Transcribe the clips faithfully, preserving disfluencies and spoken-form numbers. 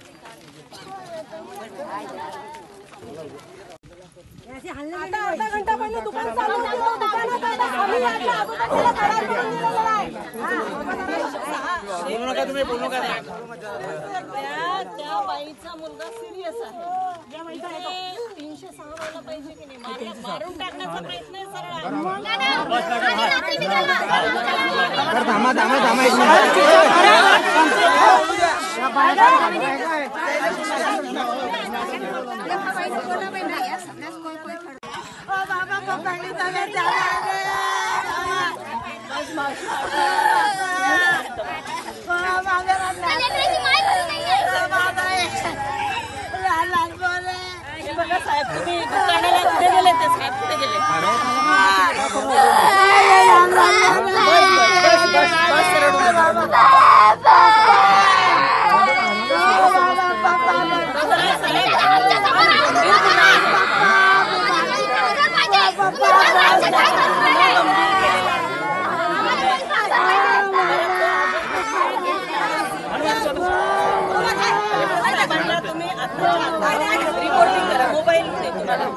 आता अर्धा घंटा पहिले दुकान चालू होतं, दुकानात आता आम्ही आता आजूबाजूला करार करून दिलेला आहे. बोलू नका तुम्ही, बोलू नका. त्या त्या बाईचा मुलगा सिरियस आहे. तीनशे सहा व्हायला पाहिजे की नाही, मारून टाकण्याचा प्रयत्न आहे सरळ. थांबा थांबा थांबा बघा साहेब, तुम्ही दुकानाला कुठे गेले ते साहेब कुठे गेले? तुम्ही रिपोर्टिंग करा मोबाईल मध्ये तुम्हाला.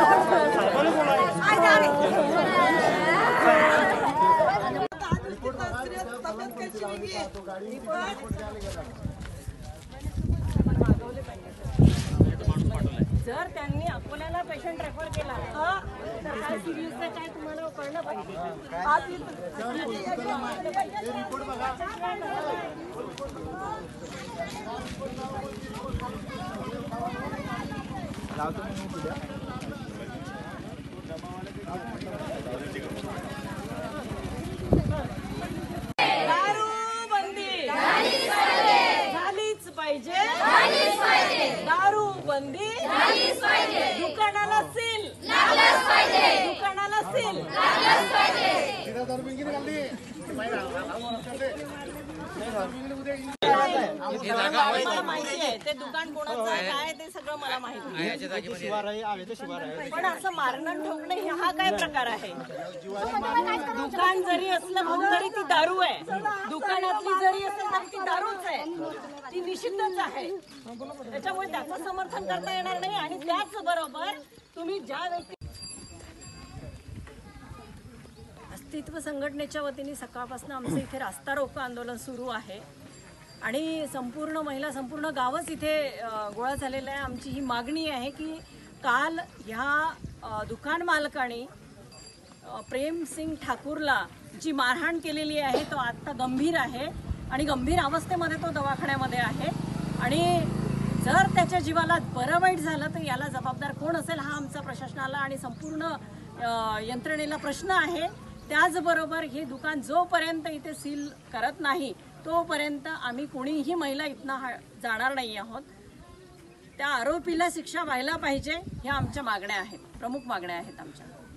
जर त्यांनी अकोल्याला पेशंट रेफर केला तर काय सिरियस आहे काय तुम्हाला कळलं पाहिजे. दारूबंदी झालीच पाहिजे. दारूबंदी दुकानाला सील, दुकानाला सील. माहिती आहे ते दुकान कोणाचं आहे काय ते सगळं मला माहिती आहे. पण असं मारणं ठोकणं हा काय प्रकार आहे? दुकान जरी असलं म्हणून तरी ती दारू आहे. दुकानातली जरी असेल तरी ती दारूच आहे, ती निषिद्धच आहे. त्याच्यामुळे त्याचं समर्थन करता येणार नाही. आणि त्याच बरोबर तुम्ही ज्या व्यक्ती अस्तित्व संघटनेच्या वतीने सकाळपासून आमचं इथे रास्ता रोको आंदोलन सुरू आहे आणि संपूर्ण महिला संपूर्ण गावच इथे गोळा झालेलं आहे. आमची ही मागणी आहे की काल ह्या दुकान मालकाने प्रेमसिंग ठाकूरला जी मारहाण केलेली आहे तो आत्ता गंभीर आहे आणि गंभीर अवस्थेमध्ये तो दवाखान्यामध्ये आहे. आणि जर त्याच्या जीवाला बरं वाईट झालं तर याला जबाबदार कोण असेल हा आमचा प्रशासनाला आणि संपूर्ण यंत्रणेला प्रश्न आहे. त्याचबरोबर हे दुकान जोपर्यंत इथे सील करत नाही तोपर्यंत आम्ही कोणीही महिला इथनं जाणार नाही आहोत. त्या आरोपीला शिक्षा व्हायला पाहिजे ह्या आमच्या मागण्या आहेत, प्रमुख मागण्या आहेत आमच्या.